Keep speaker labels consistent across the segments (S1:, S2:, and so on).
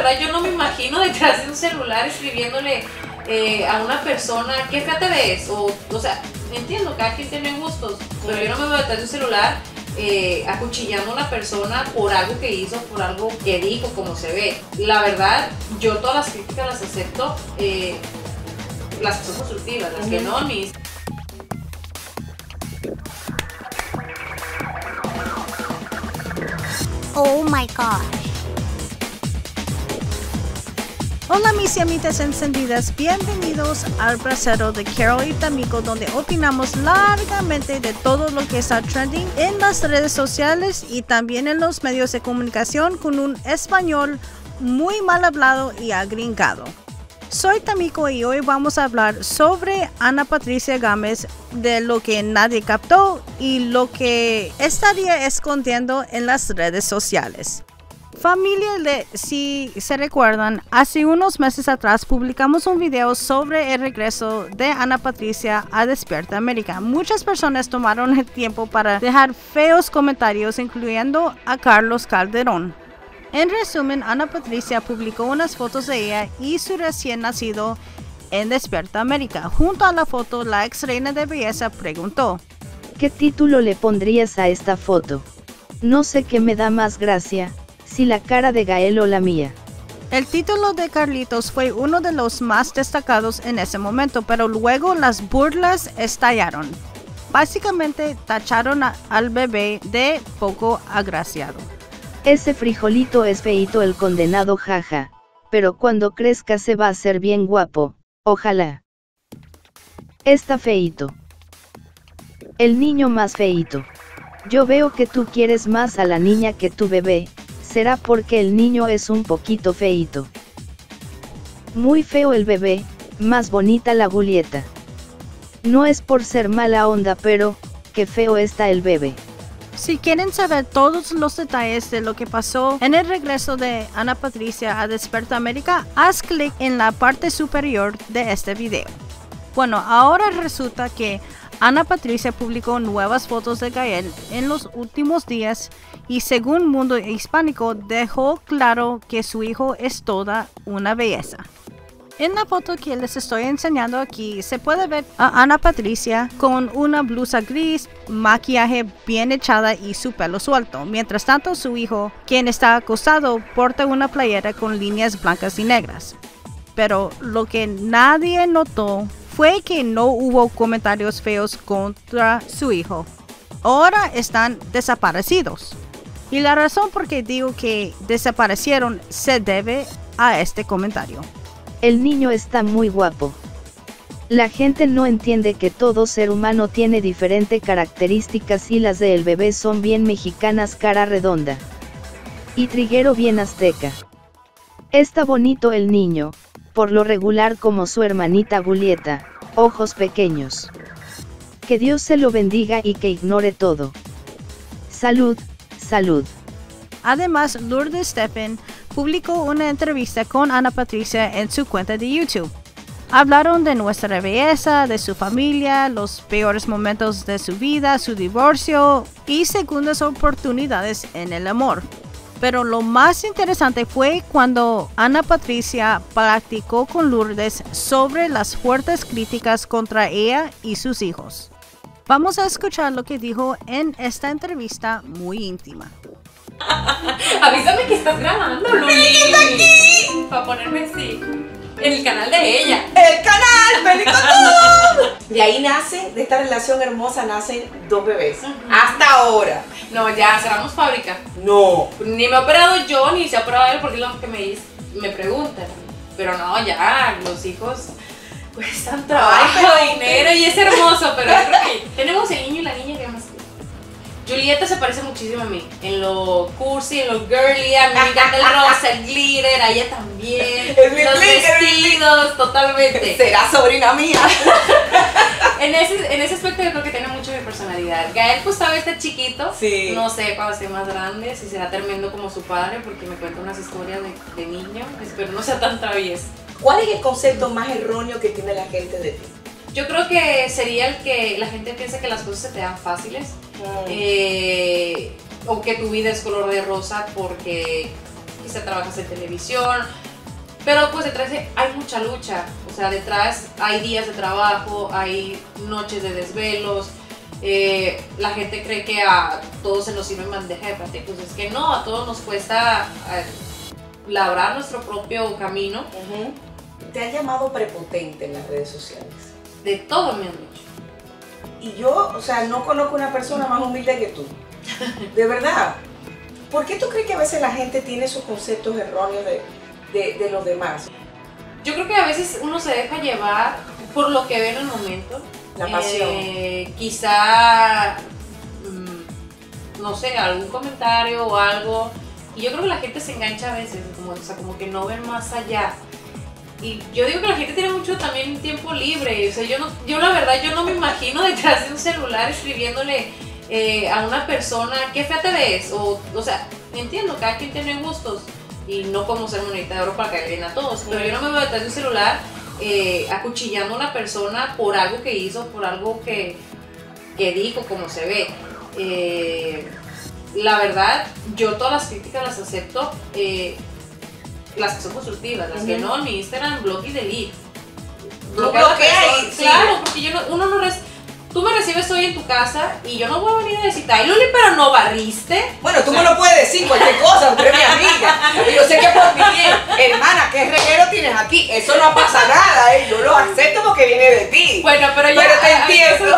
S1: verdad yo no me imagino detrás de un celular escribiéndole a una persona, ¿qué fea te ves? O sea, entiendo, cada quien tiene gustos, pero yo no me veo detrás de un celular acuchillando a una persona por algo que hizo, por algo que dijo, como se ve. La verdad, yo todas las críticas las acepto, las que son constructivas, las que no, mis...
S2: Oh my gosh. Hola mis llamitas encendidas, bienvenidos al brasero de Carol y Tamiko, donde opinamos largamente de todo lo que está trending en las redes sociales y también en los medios de comunicación con un español muy mal hablado y agringado. Soy Tamiko y hoy vamos a hablar sobre Ana Patricia Gámez, de lo que nadie captó y lo que estaría escondiendo en las redes sociales. Familia, si se recuerdan, hace unos meses atrás publicamos un video sobre el regreso de Ana Patricia a Despierta América. Muchas personas tomaron el tiempo para dejar feos comentarios, incluyendo a Carlos Calderón. En resumen, Ana Patricia publicó unas fotos de ella y su recién nacido en Despierta América. Junto a la foto, la ex reina de belleza preguntó:
S3: ¿qué título le pondrías a esta foto? No sé qué me da más gracia, si la cara de Gael o la mía.
S2: El título de Carlitos fue uno de los más destacados en ese momento, pero luego las burlas estallaron. Básicamente tacharon al bebé de poco agraciado.
S3: Ese frijolito es feíto el condenado, jaja, pero cuando crezca se va a hacer bien guapo, ojalá. Está feíto. El niño más feíto. Yo veo que tú quieres más a la niña que tu bebé, será porque el niño es un poquito feíto. Muy feo el bebé, más bonita la Julieta. No es por ser mala onda, pero, qué feo está el bebé.
S2: Si quieren saber todos los detalles de lo que pasó en el regreso de Ana Patricia a Despierta América, haz clic en la parte superior de este video. Bueno, ahora resulta que Ana Patricia publicó nuevas fotos de Gael en los últimos días y según Mundo Hispánico dejó claro que su hijo es toda una belleza. En la foto que les estoy enseñando aquí se puede ver a Ana Patricia con una blusa gris, maquillaje bien echada y su pelo suelto. Mientras tanto, su hijo, quien está acostado, porta una playera con líneas blancas y negras. Pero lo que nadie notó fue que no hubo comentarios feos contra su hijo. Ahora están desaparecidos. Y la razón por qué digo que desaparecieron se debe a este comentario.
S3: El niño está muy guapo. La gente no entiende que todo ser humano tiene diferentes características y las del bebé son bien mexicanas, cara redonda. Y triguero bien azteca. Está bonito el niño, por lo regular como su hermanita Julieta, ojos pequeños. Que Dios se lo bendiga y que ignore todo. Salud, salud.
S2: Además, Lourdes Stephen publicó una entrevista con Ana Patricia en su cuenta de YouTube. Hablaron de nuestra belleza, de su familia, los peores momentos de su vida, su divorcio y segundas oportunidades en el amor. Pero lo más interesante fue cuando Ana Patricia platicó con Lourdes sobre las fuertes críticas contra ella y sus hijos. Vamos a escuchar lo que dijo en esta entrevista muy íntima.
S1: Avísame que estás grabando, Luli.
S4: ¡Está aquí!
S1: Para ponerme así. En el canal de ella.
S4: ¡El canal! ¡Feliz con todo! De ahí nace, de esta relación hermosa, nacen 2 bebés. Hasta ahora.
S1: No, ya cerramos fábrica.
S4: No.
S1: Ni me he operado yo, ni se ha operado él, porque es lo que me preguntan. Pero no, ya, los hijos cuestan trabajo, dinero y es hermoso, pero yo creo que tenemos el niño y la niña que más. Julieta se parece muchísimo a mí, en lo cursi, en lo girly, a mí me encanta el rosa, el glitter, a ella también, los vestidos, totalmente.
S4: Será sobrina mía.
S1: En ese aspecto yo creo que tiene mucho mi personalidad. Gael pues todavía está chiquito,
S4: sí.
S1: No sé cuando esté más grande si será tremendo como su padre, porque me cuenta unas historias de niño, espero no sea tan travieso.
S4: ¿Cuál es el concepto más erróneo que tiene la gente de ti?
S1: Yo creo que sería el que la gente piensa que las cosas se te dan fáciles, o que tu vida es color de rosa porque quizá trabajas en televisión, pero pues detrás hay mucha lucha, o sea, detrás hay días de trabajo, hay noches de desvelos, la gente cree que a todos se nos sirve en bandeja de plata, pues es que no, a todos nos cuesta labrar nuestro propio camino.
S4: ¿Te han llamado prepotente en las redes sociales?
S1: De todo me han dicho.
S4: Y yo, o sea, no conozco una persona más humilde que tú. De verdad. ¿Por qué tú crees que a veces la gente tiene esos conceptos erróneos de los demás?
S1: Yo creo que a veces uno se deja llevar por lo que ve en el momento.
S4: La pasión.
S1: Quizá, no sé, algún comentario o algo. Y yo creo que la gente se engancha a veces, como que no ven más allá. Y yo digo que la gente tiene mucho también tiempo libre. O sea, yo la verdad, yo no me imagino detrás de un celular escribiéndole a una persona, ¿qué fea te ves? O sea, entiendo, cada quien tiene gustos. Y no como ser monedita de oro para caer bien a todos. Pero yo no me veo detrás de un celular acuchillando a una persona por algo que hizo, por algo que dijo, como se ve. La verdad, yo todas las críticas las acepto, las que son constructivas, las que no, en mi Instagram, blog y delete. Claro, porque tú me recibes hoy en tu casa y yo no voy a venir a decir, ay Luli, pero no barriste.
S4: Bueno, tú me lo puedes decir cualquier cosa, tú eres mi amiga. Y yo sé que por mi bien, hermana, ¿qué reguero tienes aquí? Eso no pasa nada, yo lo acepto porque viene de ti.
S1: Bueno, pero ya
S4: te entiendo.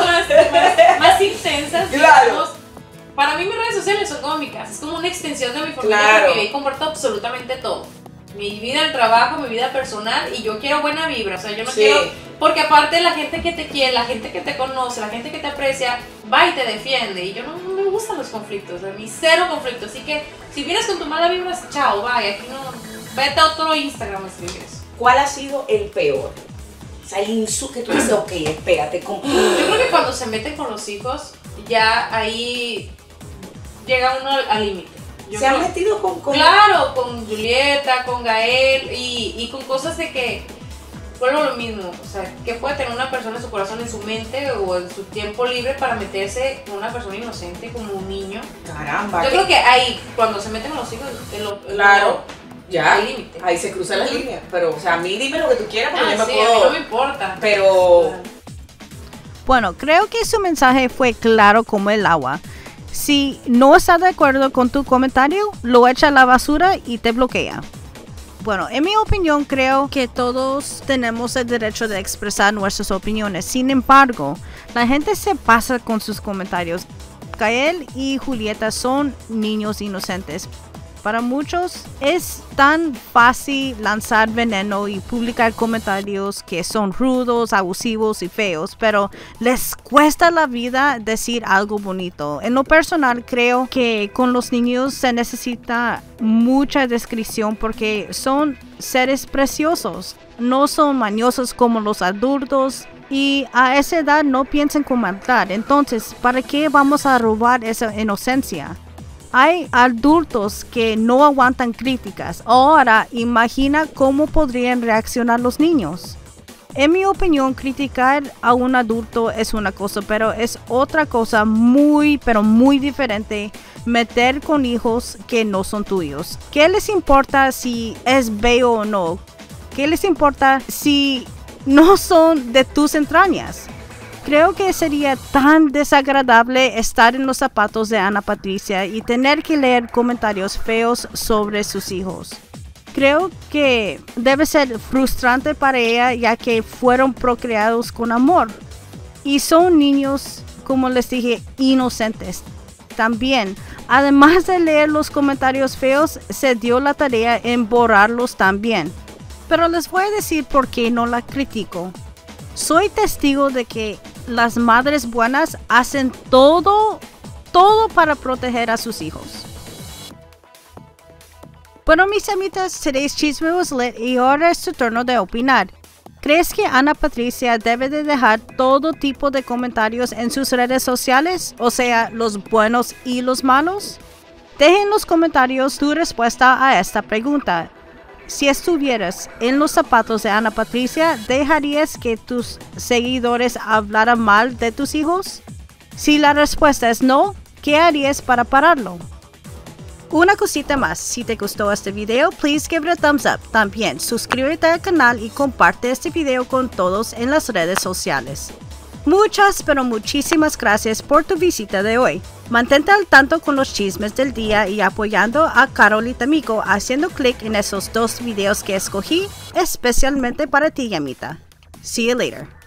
S1: Más intensas,
S4: claro.
S1: Digamos, para mí mis redes sociales son como mi casa, es como una extensión de mi familia,
S4: claro.
S1: Porque ahí comparto absolutamente todo. Mi vida, el trabajo, mi vida personal, y yo quiero buena vibra, o sea, yo no quiero, porque aparte la gente que te quiere, la gente que te conoce, la gente que te aprecia, va y te defiende, y yo no me gustan los conflictos, a mí cero conflicto, así que si vienes con tu mala vibra, chao, bye, aquí no, vete a otro Instagram a escribir eso.
S4: ¿Cuál ha sido el peor? O sea, el insulto que tú dices, ok, espérate, ¿cómo?
S1: Yo creo que cuando se meten con los hijos, ya ahí llega uno al límite.
S4: ¿Se han metido con...?
S1: Claro, con Julieta, con Gael y con cosas de que, vuelvo a lo mismo, o sea, que puede tener una persona en su corazón, en su mente o en su tiempo libre para meterse con una persona inocente como un niño.
S4: Caramba.
S1: Yo creo que ahí, cuando se meten con los hijos,
S4: claro, ya,
S1: el límite.
S4: Ahí se cruza la línea, pero, o sea, a mí dime lo que tú quieras porque yo me
S1: sí,
S4: puedo...
S1: a mí no me importa.
S4: Pero...
S2: Bueno, creo que su mensaje fue claro como el agua. Si no está de acuerdo con tu comentario, lo echa a la basura y te bloquea. Bueno, en mi opinión, creo que todos tenemos el derecho de expresar nuestras opiniones. Sin embargo, la gente se pasa con sus comentarios. Gael y Julieta son niños inocentes. Para muchos es tan fácil lanzar veneno y publicar comentarios que son rudos, abusivos y feos, pero les cuesta la vida decir algo bonito. En lo personal, creo que con los niños se necesita mucha discreción porque son seres preciosos. No son mañosos como los adultos. Y a esa edad no piensan con maldad. Entonces, ¿para qué vamos a robar esa inocencia? Hay adultos que no aguantan críticas. Ahora, imagina cómo podrían reaccionar los niños. En mi opinión, criticar a un adulto es una cosa, pero es otra cosa pero muy diferente meter con hijos que no son tuyos. ¿Qué les importa si es bello o no? ¿Qué les importa si no son de tus entrañas? Creo que sería tan desagradable estar en los zapatos de Ana Patricia y tener que leer comentarios feos sobre sus hijos. Creo que debe ser frustrante para ella ya que fueron procreados con amor. Y son niños, como les dije, inocentes. También, además de leer los comentarios feos, se dio la tarea en borrarlos también. Pero les voy a decir por qué no la critico. Soy testigo de que las madres buenas hacen todo para proteger a sus hijos. Bueno, mis amitas, today's chisme was lit y ahora es su turno de opinar. ¿Crees que Ana Patricia debe de dejar todo tipo de comentarios en sus redes sociales? O sea, los buenos y los malos. Deja en los comentarios tu respuesta a esta pregunta. Si estuvieras en los zapatos de Ana Patricia, ¿dejarías que tus seguidores hablaran mal de tus hijos? Si la respuesta es no, ¿qué harías para pararlo? Una cosita más, si te gustó este video, please give it a thumbs up. También suscríbete al canal y comparte este video con todos en las redes sociales. Muchas, pero muchísimas gracias por tu visita de hoy. Mantente al tanto con los chismes del día y apoyando a Carol y Tamiko haciendo clic en esos 2 videos que escogí especialmente para ti, Yamita. See you later.